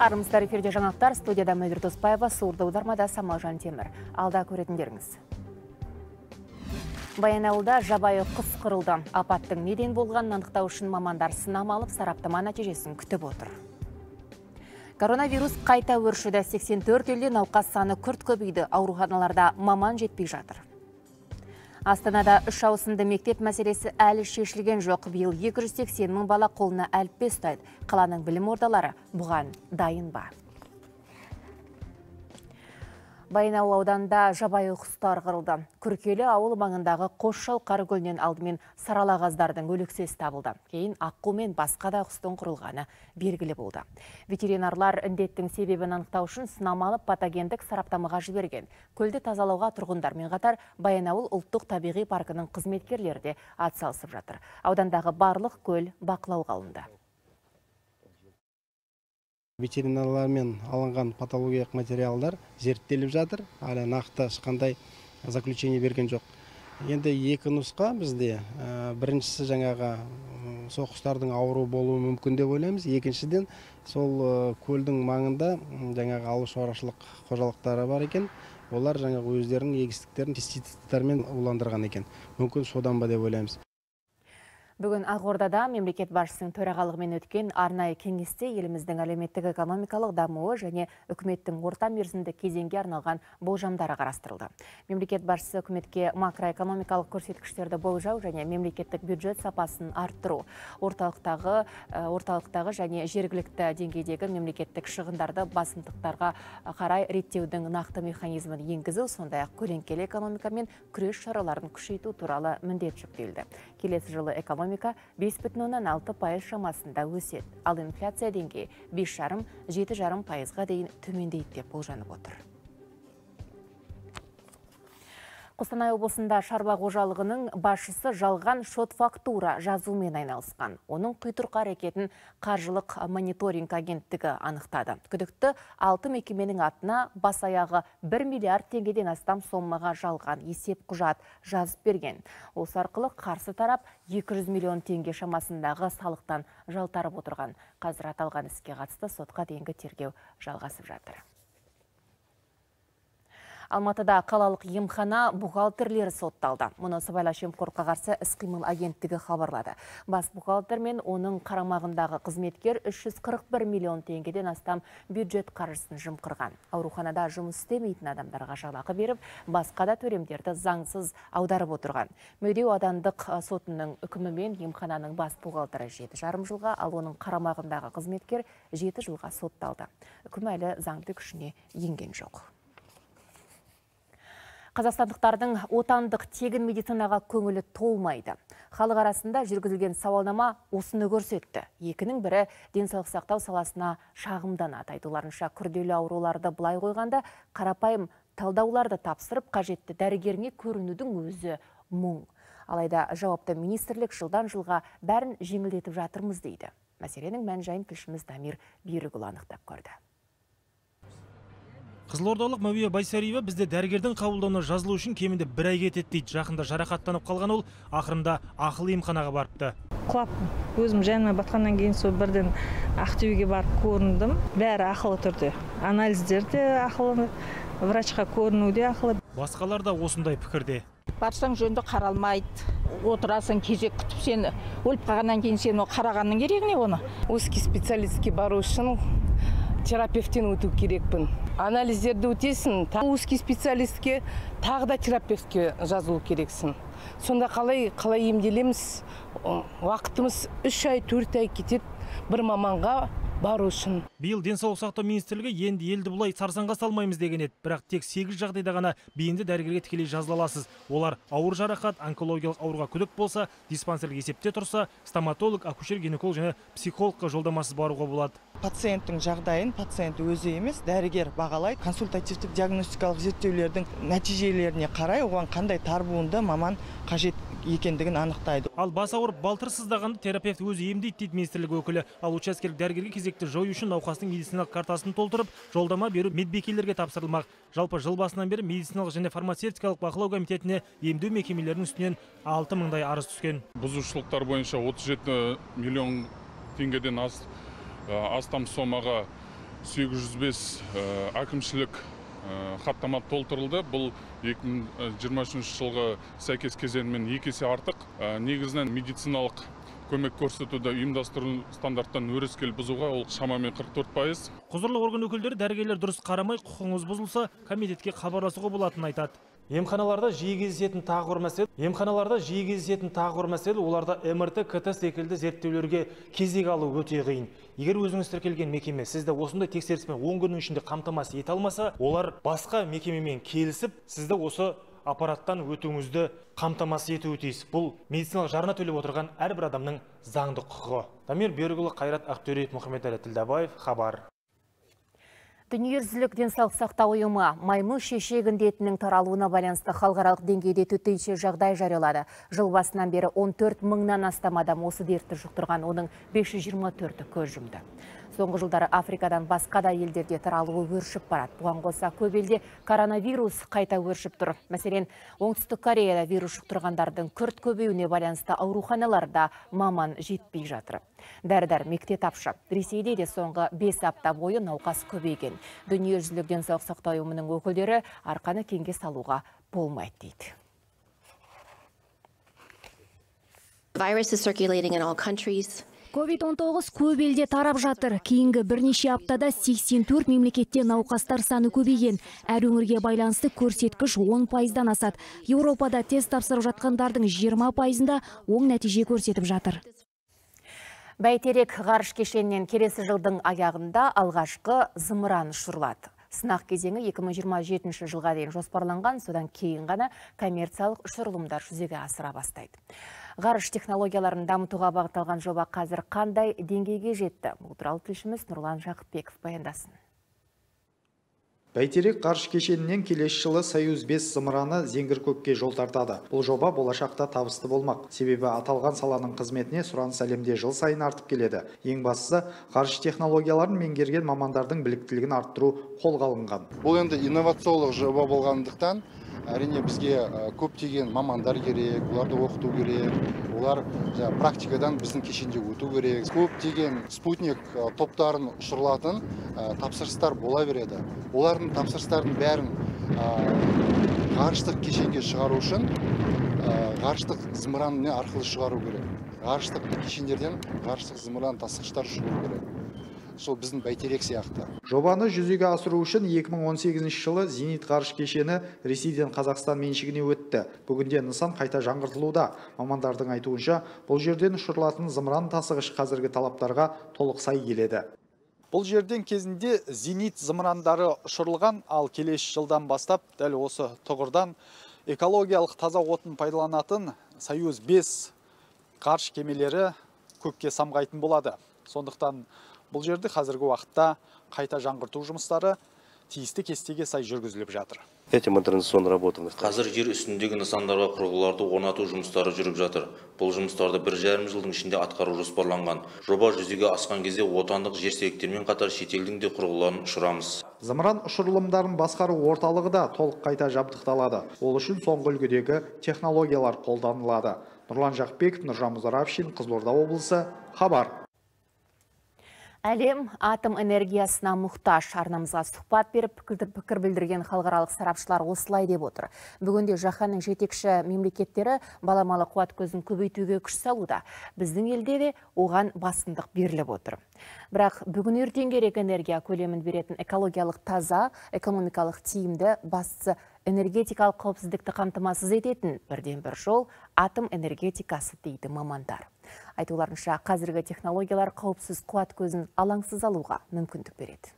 Армысыздар, эфирде жаңалықтар, студияда Мөлдір Доспаева, сурды аудармада Самалжан Темір. Алда көретіндеріңіз. Баянауылда жабайы құс қырылды. Апаттың неден болғанын анықтау үшін мамандар сынама алып, сараптама нәтижесін күтіп отыр. Коронавирус қайта өршіді. 84 елде науқас саны күрт көбейді. Ауруханаларда маман жетпей жатыр. Астанада 3 ауысымды мектеп мәселесі әлі шешілген жоқ. Биыл 280 мың бала қолына әліппе ұстайды. Қаланың білім ордалары бұған дайын ба? Баянауыл ауданында жабайы құстар қырылды. Күркелі ауыл маңындағы Қосшау Қаракөлінен алдымен саралағаздардың өлексесі табылды. Кейін аққу мен басқа да құстың қырылғаны белгілі болды. Ветеринарлар індеттің себебін анықтау үшін сынама алып патогендік сараптамаға жіберген. Көлді тазалауға тұрғындармен қатар Баянауыл ұлттық табиғи паркының қызметкерлері де атсалысып жатыр. Аудандағы барлық көл бақылауға алынды. Ветеринарлармен алынған патологиялық материалдар зерттеліп жатыр. Әлі нақты ешқандай заключение берген жоқ. Енді екі нұсқа бізде. Біріншісі жаңағы құстардың ауру болуы мүмкін деп ойлаймыз. Екіншіден сол көлдің маңында жаңағы ауыл шаруашылық қожалықтары бар екен. Олар жаңағы өздерінің егістіктерін пестицидтермен уландырған екен. Мүмкін содан ба деп ойлаймыз. Бүгін Ақордада мемлекет басшысының төрағалығымен өткен арнайы кеңесте еліміздің әлеуметтік экономикалық дамуы және үкіметтің орта мерзімді кезеңге арналған болжамдары қарастырылды. Мемлекет басшысы үкіметке макроэкономикалық көрсеткіштерді болжау және мемлекеттік бюджет сапасын арттыру, орталықтағы және жергілікті деңгейдегі мемлекеттік шығындарды басымдықтарға қарай реттеудің нақты механизмін енгізу, сондай-ақ көлеңкелі экономикамен күрес шараларын күшейту туралы міндет жүктелді. Келесі жылы экономика 5,6% шамасында өседі. Ал инфляция деңгейі 5,5-7,5%-ға дейін төмендейді деп болжанып отыр. Қостанай облысында шаруа қожалығының басшысы жалған шот-фактура жазумен айналысқан. Оның құйтырқы әрекетін қаржылық мониторинг агенттігі анықтады. Күдікті 6 мекеменің атына бас аяғы 1 миллиард теңгеден астам сомаға жалған есеп құжат жазып берген. Осы арқылы қарсы тарап 200 миллион теңге шамасындағы салықтан жалтарып отырған. Қазір аталған іске қатысты сотқа дейінгі тергеу жалғасып жатыр. Алматыда қалалық емхана бухгалтерлері сотталды. Мұны сыбайлас жемқорлыққа қарсы іс-қимыл агенттігі хабарлады. Бас бухгалтер мен оның қарамағындағы қызметкер 341 миллион теңгеден астам бюджет қаржысын жымқырған. Ауруханада жұмыс істемейтін адамдарға жалақы беріп, басқа да төлемдерді заңсыз аударып отырған. Медеу аудандық сотының үкімімен емхананың бас бухгалтері 7,5 жылға, ал оның қарамағындағы қызметкер 7 жылға сотталды. Үкім әлі заңды күшіне енген жоқ. Қазақстандықтардың отандық тегін медицинаға көңілі толмайды. Халық арасында жүргізілген сауалнама осыны көрсетті. Екінің бірі денсаулық сақтау саласына шағымданады. Айтуларынша күрделі ауруларды былай қойғанда қарапайым талдауларды тапсырып, қажетті дәрігеріне көрінудің өзі мұң. Алайда жауапты министрлік жылдан жылға бәрін жеңілдетіп жатырмыз дейді. Мәселенің мән-жайын тілшіміз Дамир Берікұлы анықтап көрді. Қызылордалық Мәуия Байсариева бізде дәрігердің қабылдауына жазылу үшін кемінде 1 ай кетеді дейді. Жақында жарақаттанып қалған ол ақырында ақылы емханаға барыпты. Құлап өзім жаныма батқаннан кейін сол бірден Ақтөбеге барып көріндім. Бәрі ақылы түрде. Анализдер де ақылы, врачқа көріну де ақылы. Басқалар да осындай пікірде. Барсаң жөнді қаралмайды. Отырасың, кезек күтіп сені. Өліп қалғаннан кейін сені қарағанның керегі не оны? Узкий специалистке бару үшін терапевттен өту керекпін. Анализдерді өтесің, узкий специалистке тағы да терапевтке жазылу керексің. Сонда қалай емделеміз? Уақытымыз 3 ай, 4 ай кетеді бір маманға бару үшін. Биыл денсаулық сақтау министрлігі енді елді бұлай сарсаңға салмаймыз деген еді. Бірақ тек 8 жағдайда ғана бейінді дәрігерге тікелей жазыла аласыз. Олар ауыр жарақат, онкологиялық ауруға күдік болса, диспансерлік есепте тұрса, стоматолог, акушер, гинеколог және психологқа жолдамасыз баруға болады. Пациенттің жағдайын пациент өзі емес, дәрігер бағалайды. Консультативтік диагностикалық зерттеулердің нәтижелеріне қарай, оған қандай тарбуынды маман қажет екендігін анықтайды. Ал бас ауырып балтыр сыздағанды терапевт өзі емдейді дейді министрлік өкілі. Ал учаскелік дәрігерге кезекті жою үшін науқастың медициналық картасын толтырып, жолдама беру медбикелерге тапсырылмақ. Жалпы жыл басынан бері медициналық және фармацевтикалық бақылау комитетіне емдеу мекемелерінің үстінен 6 мыңдай арыз түскен. Бұзушылықтар бойынша 37 миллион теңгеден астам сомаға 805 әкімшілік хаттама толтырылды. Бұл 2023 жылғы сәйкес кезеңмен 2 есе артық. Негізінен медициналық көмек көрсетуді ұйымдастыру стандарттан өрескел бұзуға ол шамамен 44%. Құзырлы орган өкілдері дәрігерлер дұрыс қарамай, құқығыңыз бұзылса, комитетке хабарласуға болатынын айтады. Емханаларда жиі кездесетін тағы бір мәселе, оларда МРТ, КТ секілді зерттеулерге кезек алу өте қиын. Егер өзіңіз тіркелген мекеме сізді осындай тексеріспен 10 күннің ішінде қамтамасыз ете алмаса, олар басқа мекемемен келісіп, сізді осы аппараттан өтуіңізді қамтамасыз етуі тиіс. Бұл медициналық жарна төлеп отырған әрбір адамның заңды құқығы. Дамир Берікұлы, Қайрат Ақтөреев, Мұхаммед Тілдабаев, хабар. Дүниежүзілік денсаулық сақтау ұйымы маймыл шешек індетінің таралуына байланысты халықаралық деңгейде төтенше жағдай жариялады. Жыл басынан бері 14 мыңнан астам адам осы дертті жұқтырған, оның 524-і көз жұмды. Соңғы жылдары Африкадан басқа да елдерде таралуы өршіп барады. Бұған қоса көп елде коронавирус қайта өршіп тұр. Мәселен, Оңтүстік Кореяда вирус жұқтырғандардың күрт көбеюіне байланысты ауруханаларда маман жетпей жатыр. Дәрі-дәрмекте тапшы. Ресейде де соңғы 5 апта бойы науқас көбейген. Дүниежүзілік денсаулық сақтау ұйымының өкілдері арқаны кеңге салуға болмайды дейді. Virus is circulating in all countries. COVID-19 көп елде тарап жатыр. Кейінгі бірнеше аптада 84 мемлекетте науқастар саны көбейген. Әр өңірге байланысты көрсеткіш 10%-дан асады. Еуропада тест тапсырып жатқандардың 20%-ында оң нәтиже көрсетіп жатыр. Бәйтерек ғарыш кешенінен келесі жылдың аяғында алғашқы зымыран ұшырылады. Сынақ кезеңі 2027 жылға дейін жоспарланған, содан кейін ғана коммерциялық ұшырылымдар жүзеге асыра бастайды. Ғарыш технологияларын дамытуға бағытталған жоба қазір қандай деңгейге жетті? Бұл туралы тілшіміз Нұрлан Жақыпбеков баяндасын. Бәйтерек ғарыш кешенінен келесі жылы Союз-5 зымыраны зеңгір көкке жол тартады. Бұл жоба болашақта табысты болмақ. Себебі аталған саланың қызметіне сұраныс әлемде жыл сайын артып келеді. Ең бастысы, ғарыш технологияларын меңгерген мамандардың біліктілігін арттыру қолға алынған. Бұл енді инновациялық жоба болғандықтан, әрине бізге көптеген мамандар керек, оларды оқыту керек, олар практикадан біздің кешенде өту керек. Көптеген спутник топтарын ұшырылатын тапсырыстар бола береді. Олардың тапсырыстардың бәрін ғарыштық кешенге шығару үшін ғарыштық зымыран арқылы шығару керек. Ғарыштық кешендерден ғарыштық зымыран тасығыштар шығару керек. Сол біздің Бәйтерек сияқты. Жобаны жүзеге асыру үшін 2018 жылы Зенит ғарыш кешені Ресейден Қазақстан меншігіне өтті. Бүгінде нысан қайта жаңғыртылуда. Мамандардың айтуынша, бұл жерден ұшырылатын зымыран тасығыш қазіргі талаптарға толық сай келеді. Бұл жерден кезінде Зенит зымырандары ұшырылған, ал келесі жылдан бастап дәл осы тұғырдан экологиялық таза отын пайдаланатын Союз-5 ғарыш кемелері көкке самғайтын болады. Сондықтан бұл жерде қазіргі уақытта қайта жаңғырту жұмыстары тиісті кестеге сай жүргізіліп жатыр. Қазір жер үстіндегі нысандарға құрылғыларды орнату жұмыстары жүріп жатыр. Бұл жұмыстарды 1,5 жылдың ішінде атқару жоспарланған. Жоба жүзеге асқан кезде отандық жерсеріктермен қатар шетелдің де құрылғыларын ұшырамыз. Зымыран ұшырылымдарын басқару орталығы да толық қайта жабдықталады. Ол үшін соңғы үлгідегі технологиялар қолданылады. Нұрлан Жақыпбеков, Нұржан Мұзарапшин, Қызылорда облысы, хабар. Әлем атом энергиясына мұқтаж. Арнамызға сұхбат беріп пікір білдірген халықаралық сарапшылар осылай деп отыр. Бүгінде жаһанның жетекші мемлекеттері баламалы қуат көзін көбейтуге күш салуда. Біздің елде де оған басымдық беріліп отыр. Бірақ бүгін ертең керек энергия көлемін беретін экологиялық таза, экономикалық тиімді, бастысы энергетикалық қауіпсіздікті қамтамасыз ететін бірден бір жол атом энергетикасы дейді мамандар. Айтуларынша, қазіргі технологиялар қауіпсіз қуат көзін алаңсыз алуға мүмкіндік береді.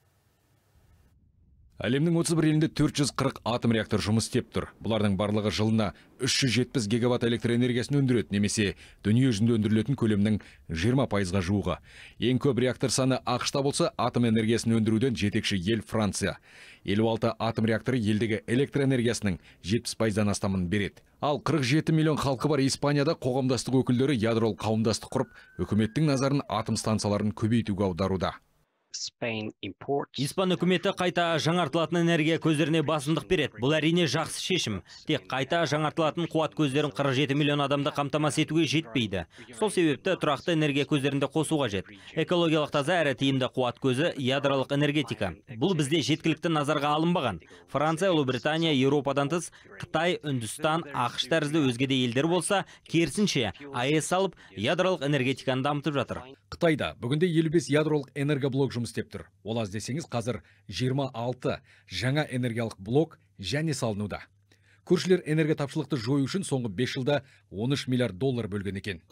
Әлемнің 31 елінде 440 атом реактор жұмыс істеп тұр. Бұлардың барлығы жылына 370 гигаватт электр энергиясын өндіреді, немесе дүние жүзінде өндірілетін көлемнің 20%-ға жуығы. Ең көп реактор саны ақш-та болса, атом энергиясын өндіруден жетекші ел Франция. 56 атом реакторы елдегі электр энергиясының 70%-дан астамын береді. Ал 47 миллион халқы бар Испанияда қоғамдастық өкілдері ядролық қауымдастық құрып, үкіметтің назарын атом станцияларын көбейтуге аударуда. Испан үкіметі қайта жаңартылатын энергия көздеріне басымдық береді. Бұл әрине жақсы шешім. Тек қайта жаңартылатын қуат көздерін 47 миллион адамды қамтамасыз етуге жетпейді. Сол себепті тұрақты энергия көздерінде қосу қажет. Экологиялық таза әрі тиімді қуат көзі ядролық энергетика. Бұл бізде жеткілікті назарға алынбаған. Франция, Ұлыбритания, Еуропадан тыс Қытай, Үндістан, ақш тәрізді өзге де елдер болса, керісінше АЭС алып ядролық энергетиканы дамытып жатыр. Қытайда бүгінде 55 ядролық энергоблок жұмыс істеп тұр. Ол аз десеңіз, қазір 26 жаңа энергиялық блок және салынуда. Көршілер энергия тапшылықты жою үшін соңғы 5 жылда 13 миллиард доллар бөлген екен.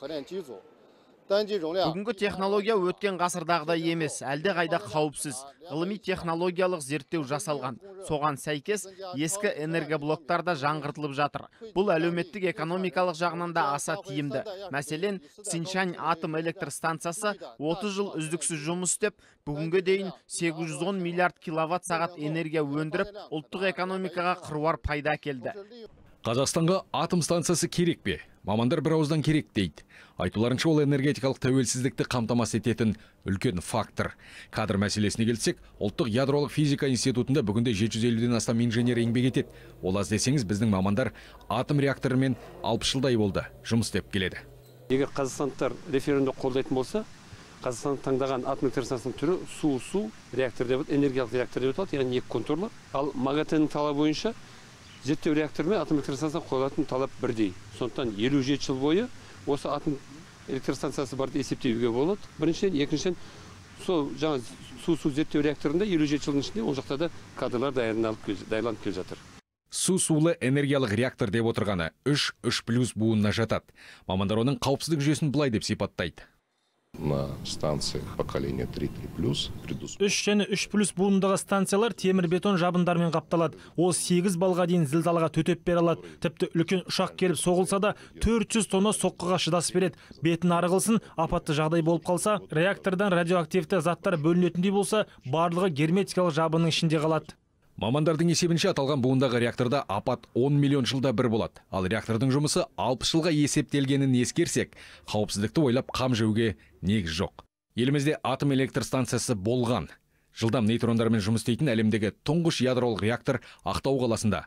Бүгінгі технология өткен ғасырдағыдай емес, әлде қайда қауіпсіз. Ғылыми технологиялық зерттеу жасалған. Соған сәйкес ескі энергоблоктарда жаңғыртылып жатыр. Бұл әлеуметтік экономикалық жағынан да аса тиімді. Мәселен, Цинчань атом электр станциясы 30 жыл үздіксіз жұмыс істеп, бүгінге дейін 810 миллиард киловатт сағат энергия өндіріп, ұлттық экономикаға қыруар пайда әкелді. Қазақстанға атом станциясы керек пе? Мамандар бір ауыздан керек дейді. Айтуларынша, ол энергетикалық тәуелсіздікті қамтамасыз ететін үлкен фактор. Кадр мәселесіне келсек, ұлттық ядролық физика институтында бүгінде 750-ден астам инженер еңбек етеді. Ол аз десеңіз, біздің мамандар атом реакторымен 60 жылдай болды жұмыс істеп келеді. Егер қазақстандықтар референдум қолдайтын болса, Қазақстан таңдаған атом электростанциясының түрі су реактор деп аталады, энергиялық реактор деп аталады, яғни екі контурлы. Ал МАГАТЭ-нің талабы бойынша зерттеу реакторы мен атом электростанциясына қойылатын талап бірдей. Сондықтан 57 жыл бойы осы атом электростанциясы барды есептеуге болады. Біріншіден, екіншіден, сол жаңа су зерттеу реакторында 57 жылдың ішінде ол жақта да кадрлар даярланып келе жатыр. Сулы энергиялық реактор деп отырғаны 3++ буынына жатады. Мамандар оның қауіпсіздік жүйесін былай деп сипаттайды. На станциях поколения 3++. 3 және 3+ буындағы станциялар темір бетон жабындармен қапталады. Ол 8 балға дейін зілзалға төтеп бере алады. Тіпті үлкен ұшақ келіп соғылса да 400 тонна соққыға шыдас береді. Бетін ары қылсын, апатты жағдай болып қалса, реактордан радиоактивті заттар бөлінетіндей болса, барлығы герметикалық жабынның ішінде қалады. Мамандардың есебінше аталған буындағы реакторда апат 10 миллион жылда бір болады. Ал реактордың жұмысы 60 жылға есептелгенін ескерсек, қауіпсіздікті ойлап қам жеуге негіз жоқ. Елімізде атом электр станциясы болған. Жылдам нейтрондармен жұмыс істейтін әлемдегі тұңғыш ядролық реактор Ақтау қаласында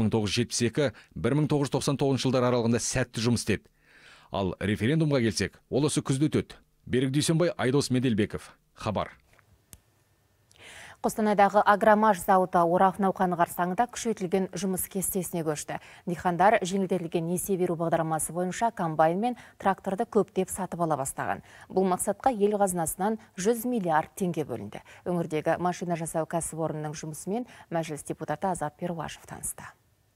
1972-1999 жылдар аралығында сәтті жұмыс істеді. Ал референдумға келсек, ол осы күзде өтеді. Берік Дүйсенбай, Айдос Меделбеков. Хабар. Қостанайдағы Агромаш зауыты орақ науқаны қарсаңында күшейтілген жұмыс кестесіне көшті. Диқандар жеңілдетілген несие беру бағдарламасы бойынша комбайн мен тракторды көптеп сатып ала бастаған. Бұл мақсатқа ел қазынасынан 100 миллиард теңге бөлінді. Өңірдегі машина жасау кәсіпорнының жұмысымен мәжіліс депутаты Азат Перуашев танысты.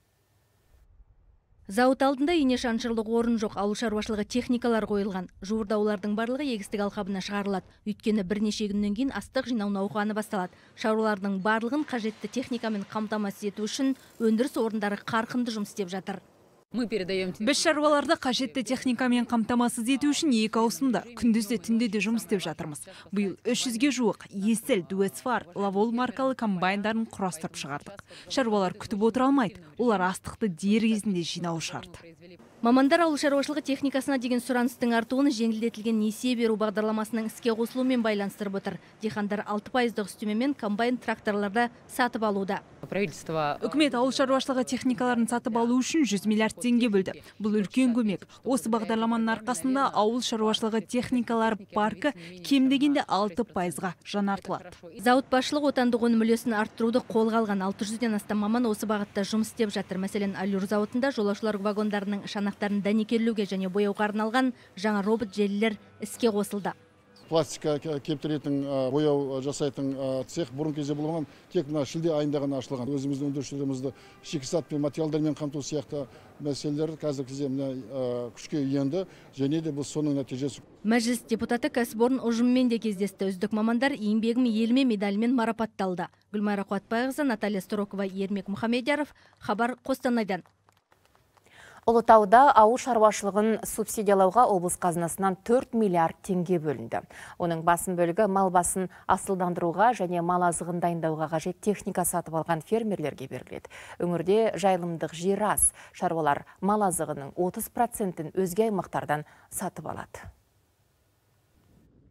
Зауыт алдында ине шаншырлық орын жоқ, ауыл шаруашылығы техникалар қойылған. Жуырда олардың барлығы егістік алқабына шығарылады. Өйткені бірнеше күннен кейін астық жинау науқаны басталады. Шаруалардың барлығын қажетті техникамен қамтамасыз ету үшін өндіріс орындары қарқынды жұмыс істеп жатыр. Біз шаруаларды қажетті техникамен қамтамасыз ету үшін екі ауысымда, күндізде түнде де жұмыс істеп жатырмыз. Биыл 300-ге жуық Есіл, Дуэцфар, Лавол маркалы комбайндарын құрастырып шығардық. Шаруалар күтіп отыра алмайды, олар астықты дер кезінде жинау шарт. Мамандар ауыл шаруашылығы техникасына деген сұраныстың артуын жеңілдетілген несие беру бағдарламасының іске қосылуымен байланыстырып отыр. Диқандар 6% үстемемен комбайн тракторларды сатып алуда. Үкімет ауыл шаруашылығы техникаларын сатып алу үшін 100 миллиард теңге бөлді. Бұл үлкен көмек. Осы бағдарламаның арқасында ауыл шаруашылығы техникалар паркі кем дегенде 6%-ға жаңартылады. Зауыт басшылығы отандық өнім үлесін арттыруды қолға алған. 600-ден астам маман осы бағытта жұмыс істеп жатыр. Мәселен, Алюр зауытында жолаушылар вагондарының шанақтарын дәнекерлеуге және бояуға арналған жаңа робот желілер іске қосылды. Пластика кептіретін, бояу жасайтын цех бұрын кезде болған, тек мына шілде айында ғана ашылған. Өзіміздің өндірушілерімізді шикізат пен материалдармен қамту сияқты мәселелер қазіргі кезде күшке енді, және де бұл соның нәтижесі. Мәжіліс депутаты кәсіпорын ұжыммен де кездесті. Үздік мамандар еңбегім еліме медалімен марапатталды. Гүлмайра Қуатбайқызы, Наталья Сторокова, Ермек Мұхамедияров. Хабар, Қостанайдан. Ұлытауда ауыл шаруашылығын субсидиялауға облыс қазынасынан 4 миллиард теңге бөлінді. Оның басым бөлігі мал басын асылдандыруға және мал азығын дайындауға қажет техника сатып алған фермерлерге беріледі. Өңірде жайылымдық жер аз. Шаруалар мал азығының 30%-ін өзге аймақтардан сатып алады.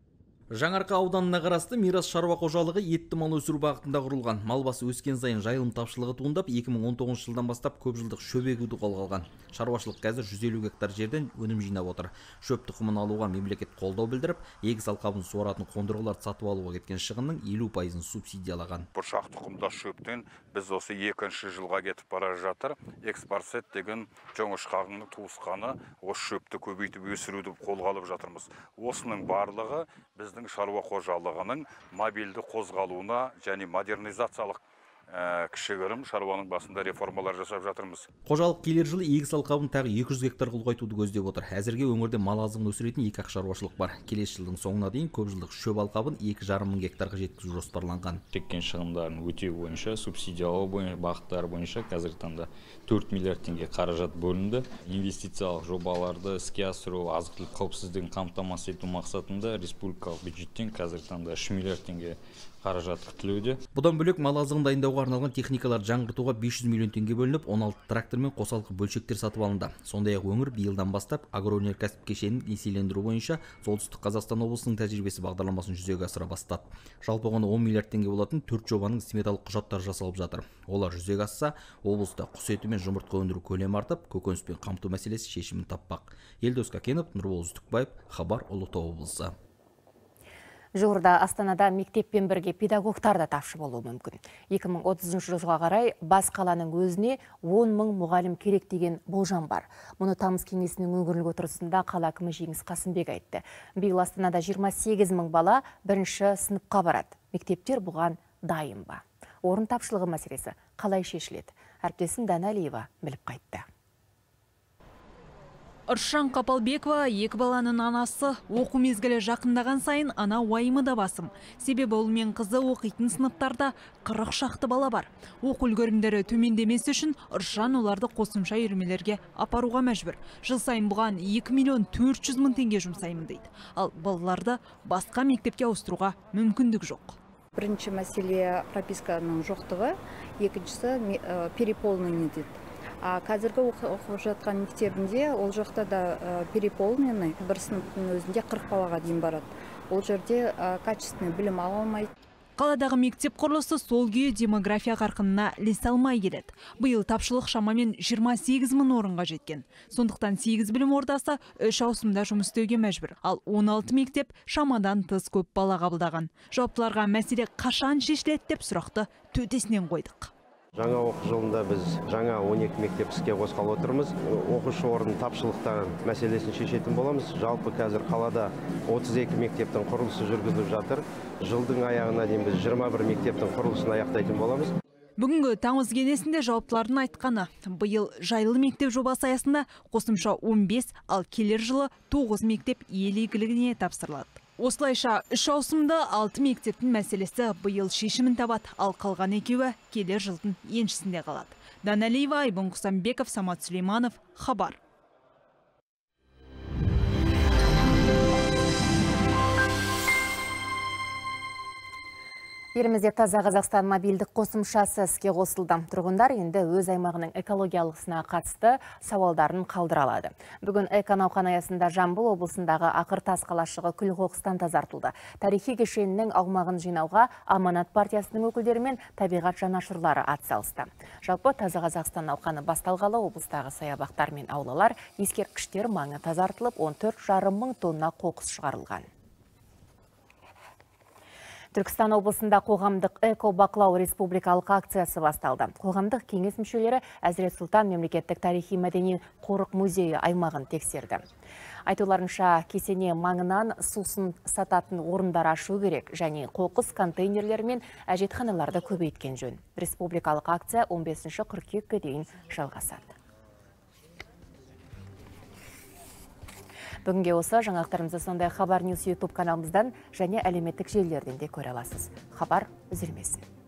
Жаңарқа ауданына қарасты Мирас шаруа қожалығы етті мал өсіру бағытында құрылған. Мал басы өскен сайын жайылым тапшылығы туындап, 2019 жылдан бастап көп жылдық шөп егуді қолға алған. Шаруашылық қазір 150 гектар жерден өнім жинап отыр. Шөп тұқымын алуға мемлекет қолдау білдіріп, егіс алқабын суаратын қондырғыларды сатып алуға кеткен шығынның 50%-ын субсидиялаған. Бұршақ тұқымда шөптен біз осы 2-ші жылға кетіп бара жатыр. Экспорсет деген жоңышқағының туысқаны осы шөпті көбейтіп өсіруді қолға алып жатырмыз. Осының барлығы біздің шаруа қожалығының мобильді қозғалуына және модернизациялық кішігірім шаруаның басында реформалар жасап жатырмыз. Қожалық келер жылы егіс алқабын тағы 200 гектар ұлғайтуды көздеп отыр. Әзірге өңірде мал азығын өсіретін 2 шаруашылық бар. Келесі жылдың соңына дейін көп жылдық шөп алқабын 2,5 мың гектарға жеткізу жоспарланған. Теккен шығындарын өтеу бойынша, субсидиялау бағыттары бойынша қазіргі таңда 4 миллиард теңге қаражат бөлінді. Инвестициялық жобаларды іске асыру, азық-түлік қауіпсіздігін қамтамасыз ету мақсатында республикалық бюджеттен қазіргі таңда 3 миллиард теңге қаражат күтілуде. Бұдан бөлек мал азығын дайындауға арналған техникаларды жаңғыртуға 500 миллион теңге бөлініп, 16 трактор мен қосалқы бөлшектер сатып алынды. Сондай-ақ өңір биылдан бастап агроөнеркәсіп кешенін несиелендіру бойынша Солтүстік Қазақстан облысының тәжірибесі бағдарламасын жүзеге асыра бастады. Жалпы құны 10 миллиард теңге болатын 4 жобаның сметалық құжаттары жасалып жатыр. Олар жүзеге асса, облыста құс еті мен жұмыртқа өндіру көлемі артып, көкөніспен қамту мәселесі шешімін таппақ. Елдос Кәкенов, Нұрбол Үздікбаев, Хабар, Ұлытау облысы. Жуырда Астанада мектеппен бірге педагогтар да тапшы болуы мүмкін. 2030 жылға қарай бас қаланың өзіне 10 мың мұғалім керек деген болжам бар. Мұны Тамыз кеңесінің өңірлік отырысында қала әкімі Жеңіс Қасымбек айтты. Биыл Астанада 28 мың бала бірінші сыныпқа барады. Мектептер бұған дайын ба? Орын тапшылығы мәселесі қалай шешіледі? Әріптесім Дана Алиева біліп қайтты. Ыршан Қапалбекова екі баланың анасы. Оқу мезгілі жақындаған сайын ана уайымы да басым. Себебі ол мен қызы оқитын сыныптарда 40 шақты бала бар. Оқу үлгерімдері төмендемесі үшін Ыршан оларды қосымша үйірмелерге апаруға мәжбүр. Жыл сайын бұған 2 миллион 400 мың теңге жұмсаймын дейді. Ал балаларды басқа мектепке ауыстыруға мүмкіндік жоқ. Бірінші мәселе прописканың жоқтығы, екіншісі переполнение дейді. Қазіргі оқып жатқан мектебінде ол жақта да переполненный, бір сыныптың өзінде 40 балаға дейін барады. Ол жерде качественный білім ала алмайды. Қаладағы мектеп құрылысы сол күйі демография қарқынына ілесе алмай келеді. Биыл тапшылық шамамен 28 мың орынға жеткен. Сондықтан 8 білім ордасы 3 ауысымда жұмыс істеуге мәжбүр. Ал 16 мектеп шамадан тыс көп бала қабылдаған. Жауаптыларға мәселе қашан шешіледі деп сұрақты төтесінен қойдық. Жаңа оқу жылында біз жаңа 12 мектеп іске қосқалы отырмыз. Оқушы орын тапшылықтар мәселесін шешетін боламыз. Жалпы қазір қалада 32 мектептің құрылысы жүргізіліп жатыр. Жылдың аяғына дейін біз 21 мектептің құрылысын аяқтайтын боламыз. Бүгінгі Тамыз кеңесінде жауаптылардың айтқаны, биыл жайлы мектеп жобасы аясында қосымша 15, ал келер жылы 9 мектеп ел игілігіне тапсырылады. Осылайша 3 ауысымды 6 мектептің мәселесі биыл шешімін табады, ал қалған екеуі келер жылдың еншісінде қалады. Дана Алиева, Айбын Құсамбеков, Самат Сүлейманов, Хабар. Елімізде Таза Қазақстан мобильдік қосымшасы іске қосылды. Тұрғындар енді өз аймағының экологиялығына қатысты сауалдарын қалдыра алады. Бүгін эко-науқан аясында Жамбыл облысындағы Ақыртас қалашығы күл-қоқыстан тазартылды. Тарихи кешенінің аумағын жинауға Аманат партиясының өкілдері мен табиғат жанашырлары атсалысты. Жалпы Таза Қазақстан науқаны басталғалы облыстағы саябақтар мен аулалар ескерткіштер маңы тазартылып, 14,5 мың тонна қоқыс шығарылған. Түркістан облысында қоғамдық эко-бақылау республикалық акциясы басталды. Қоғамдық кеңес мүшелері Әзірет Сұлтан мемлекеттік тарихи мәдени қорық музейі аймағын тексерді. Айтуларынша, кесене маңынан сусын сататын орындар ашу керек және қоқыс контейнерлер мен әжетханаларды көбейткен жөн. Республикалық акция 15 қыркүйекке дейін жалғасады. Бүгінге осы жаңалықтарымызды сондай Хабар Ньюс YouTube каналымыздан және әлеуметтік желілерден де көре аласыз. Хабар үзілмесін.